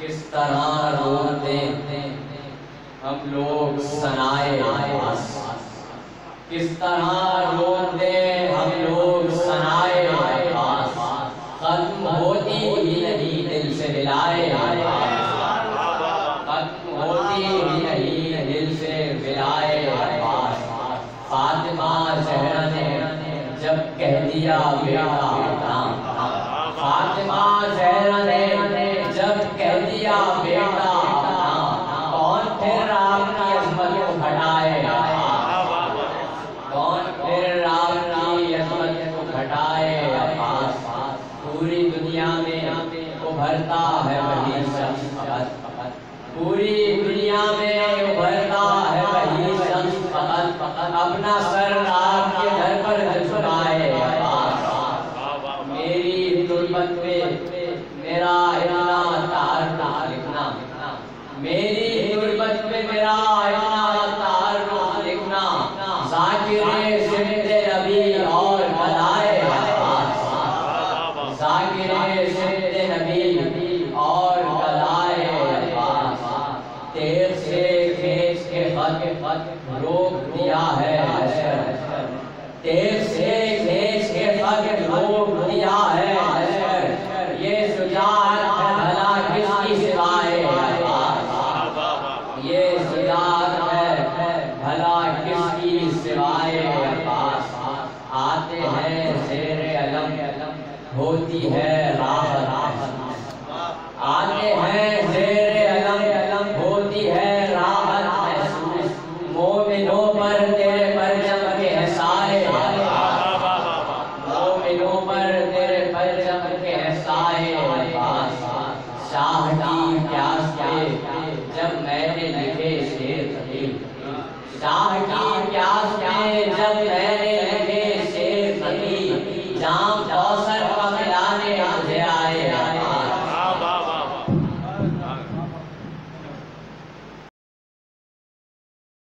کس طرح روتے ہم لوگ ثنائے عباس، کس طرح روتے ہم لوگ ثنائے عباس، ختم ہوتی ہی نہیں دل سے ولائے عباس، ختم ہوتی ہی نہیں دل سے ولائے عباس۔ فاطمہ زہرا نے جب کہہ دیا بیٹا اپنا، فاطمہ زہرا نے جب کہہ دیا بیٹا اپنا، کون پھر آپ کی عظمت کو گھٹائے گا، کون پھر آپ کی عظمت کو گھٹائے عباس۔ پوری دنیا میں ابھرتا ہے وہی شخص فقط، پوری دنیا میں ابھرتا ہے وہی شخص فقط، اپنا سر آپ کے در پر جھکائے عباس۔ میری تربت پہ میرا اتنا تعارف لکھنا، میری تربت پہ میرا اتنا تعارف لکھنا، ذاکر سمت نبی اور گدائے عباس، ذاکر سمت نبی اور گدائے عباس۔ تیر سے کھینچ کے خط روک دیا ہے لشکر، تیر سے کھینچ کے خط روک دیا ہے لشکر، یہ شجاعت ہے بھلا کس کی سوائے عباس، یہ شجاعت ہے بھلا کس کی سوائے عباس۔ آتے ہیں زیر علم ہوتی ہے راحت، آتے ہیں زیر علم ہوتی ہے راحت محسوس، مومنوں پر تیرے پرچم کے ہیں سائے، مومنوں پر تیرے پرچم کے ہیں سائے عباس۔ شاہ کی پیاس پہ جب میں نے لکھے شعر